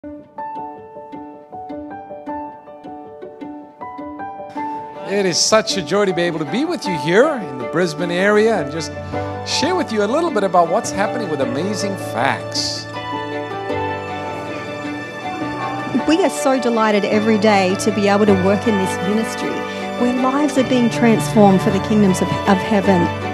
It is such a joy to be able to be with you here in the Brisbane area and just share with you a little bit about what's happening with Amazing Facts. We are so delighted every day to be able to work in this ministry where lives are being transformed for the kingdoms of heaven.